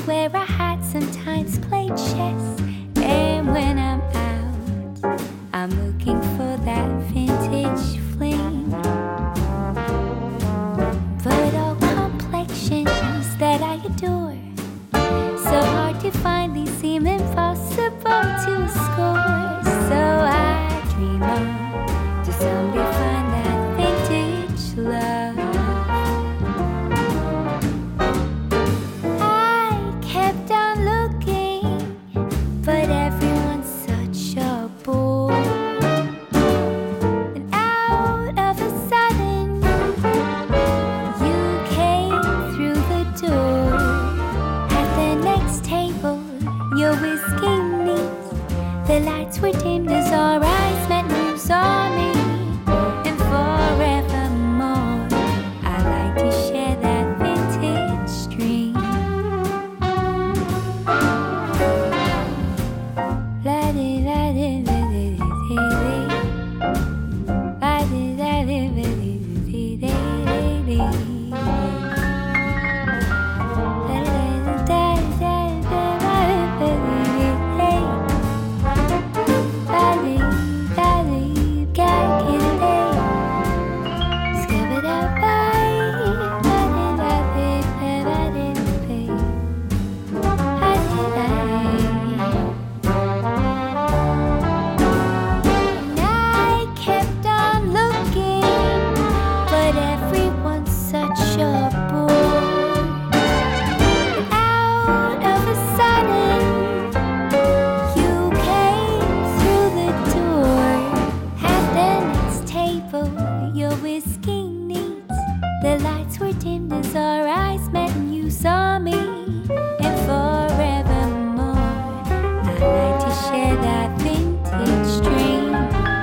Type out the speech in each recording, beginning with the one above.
where I had sometimes played chess. And when I'm out, I'm looking for that vintage fling. But all complexions that I adore, so hard to find, these seem impossible to score. So I dream on to someday find that vintage love. I kept on looking, but everyone's such a bore. And out of a sudden, you came through the door. At the next table, your whiskey neat, the lights were dimmed as our eyes met and you saw me. And forevermore, I like to share that vintage dream. La di la di la di di di. La di la di la di di di di. La da da da da da da di. La di la di ga di di. Skabba da bye. La di la di la di di. La di la. And I kept on looking, but everyone's such a bore. And out of a sudden, you came through the door. At the next table, your whiskey neat, the lights were dimmed as our eyes met and you saw me. And forevermore, I like to share that vintage dream.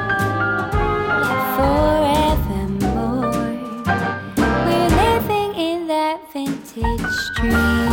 Yeah, forevermore, we're living in that vintage dream.